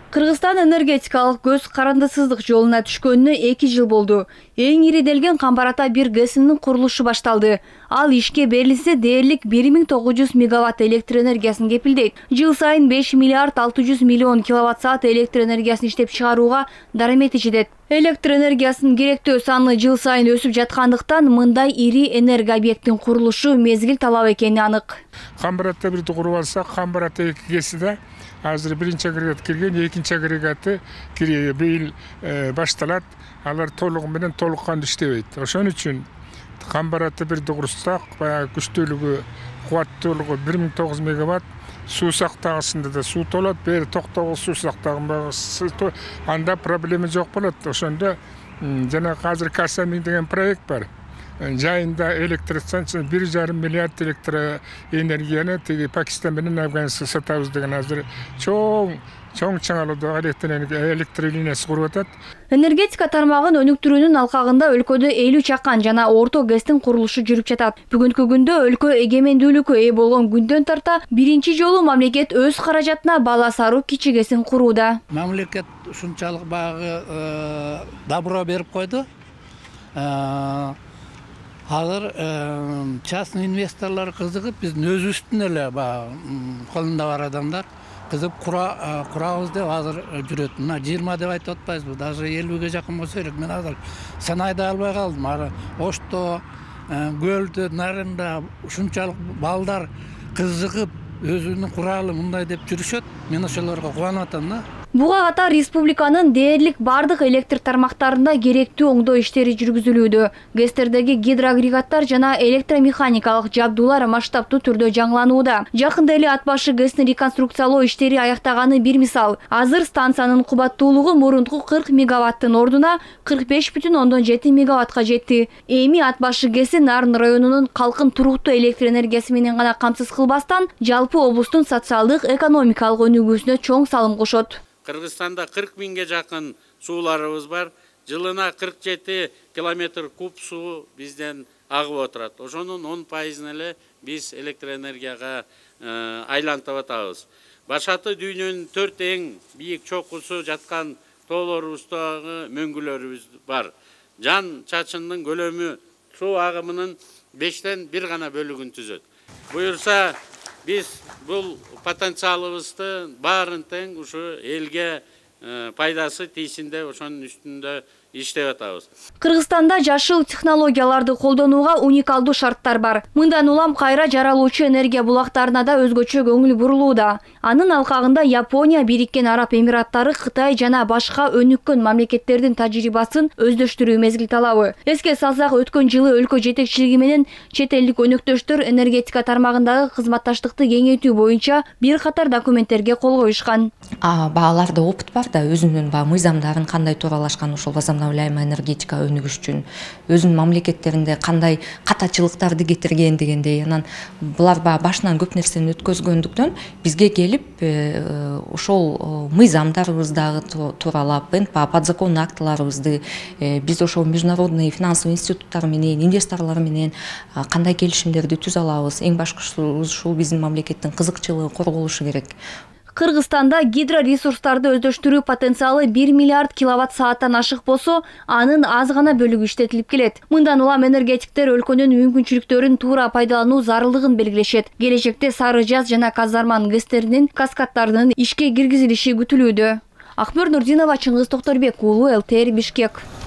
Кыргызстан энергетикалык көз карандысыздык жолуна түшкөнүнө 2 жыл болду. Эң ириделген Камбар-Ата 1 ГЭСинин курулушу башталды. Ал ишке берилсе дээрлик 1900 мегаватт электр энергиясын кепилдейт. Жыл сайын 5 миллиард 600 миллион киловатт саат электр энергиясын иштеп чыгарууга дарамети жетет. Электр энергиясынын керектөө саны жыл сайын өсүп жаткандыктан мындай ири энерго объекттин курулушу мезгил талап экени анык. Камбар-Ата 1-ди куруп алсак, Камбар-Ата 2 ГЭСиде азыр биринчи агрегат кирген, экинчи агрегаты быйыл башталат. Алар толугу менен толук кандуу иштебейт. Ошон үчүн Камбар-Ата 1-ди курсак, баягы күчтүүлүгү, кубаттуулугу 1900 мегаватт, суу сактагычында да суу толот, бери токтогул суу сактаган анда проблема жок болот. Ошондо жана азыр Касамин деген проект бар. Жайында электростанция 1,5 миллиард электр энергияны тиги Пакистан менен Афганстанга сатабыз деген азыр чоң чаңалуудагы электр линиясы куруп атат. Энергетика тармагын өнүктүрүүнүн алкагында өлкөдө 50 чакан жана орто ГЭСтин курулушу жүрүп жатат. Бүгүнкү күндө өлкө эгемендүүлүккө ээ болгон күндөн тарта биринчи жолу мамлекет өз каражатына Бала Саруу кичи ГЭСин курууда. Мамлекет ушунчалык баягы добро берип койду. Азыр частный инвесторлор кызыгып, биздин өзүбүздүн эле колунда бар адамдар кызып курабыз деп азыр жүрөт. Мына 20 деп айтып атпайбызбы, даже 50ге жакын болсо керек. Мен азыр санай да албай калдым. Ошто, Көлдө, Нарында ушунчалык балдар кызыгып, өзүнүн куралы мындай деп жүрүшөт. Мен ошолорго кубанып атам да. Буга катар республиканын дээрлик бардык электр тармактарында керектүү оңдоо иштери жүргүзүлүүдө. ГЭСтердеги гидроагрегаттар жана электромеханикалык жабдуулар масштабтуу түрдө жаңыланууда. Жакында эле Ат башы ГЭСин реконструкциялоо иштери аяктаганы бир мисал. Азыр станциянын кубаттуулугу мурунку 40 мегаваттын ордуна 45,7 мегаваттка жетти. Эми Ат башы ГЭСи Нарын районунун калкын туруктуу электр энергиясы менен гана камсыз кылбастан, жалпы облустун социалдык экономикалык өнүгүүсүнө чоң салым кошот. Кыргызстанда 40 миңге жакын сууларыбыз бар. Жылына 47 километр куб суу бизден агып отурат. Ошонун 10% эле биз электроэнергияга айлантып атабыз. Башаты дүйнөнүн 4 эң бийик чокусу жаткан тоолорубуздагы мөңгүлөрүбүз бар. Жан чачындын көлөмү суу агымынын 5тен 1 гана бөлүгүн түзөт. Буюрса biz bu potansiyalımızды барын тең ушу элге пайдасы тийсинде ошонун үстүндө иштеп атабыз. Кыргызстанда жашыл технологияларды колдонууга уникалдуу шарттар бар. Мындан улам кайра жаралуучу энергия булактарына да өзгөчө көңүл бурулууда. Анын алкагында Япония, Бириккен Араб Эмираттары, Кытай жана башка өнүккөн мамлекеттердин тажрыйбасын өздөштүрүү мезгил талабы. Эске салсак, өткөн жылы өлкө жетекчилиги менен чет элдик өнөктөштөр энергетика тармагындагы кызматташтыкты кеңейтүү боюнча бир катар документтерге кол коюшкан. Бааларда опыт бар да, өзүнүн мыйзамдарын кандай тууралашкан, ошол возобновляемый энергетика өнүгүш үчүн өзүнүн мамлекеттеринде кандай катачылыктарды кетирген дегендей. Анан булар башынан көп нерсени өткөзгөндүктөн бизге келип ошол мыйзамдарыбыздагы тууралап, подзаконный актыларыбызды биз ошол международный финансовый институттар менен, инвесторлор менен кандай келишимдерди түзө алабыз. Эң башкысы ушул биздин мамлекеттин кызыкчылыгы корголушу керек. Кыргызстанда гидроресурстарды өздөштүрүү потенциалы 1 миллиард киловатт сааттан ашык болсо, анын аз гана бөлүгү иштетилип келет. Мындан улам энергетиктер өлкөнүн мүмкүнчүлүктөрүн туура пайдалануу зарылдыгын белгилешет. Келечекте Сары Жаз жана Казарман ГЭСтеринин каскадтарынын ишке киргизилиши күтүлүүдө. Акмөр Нурдинова, Чыңгыз Токторбек уулу, ЛТР Бишкек.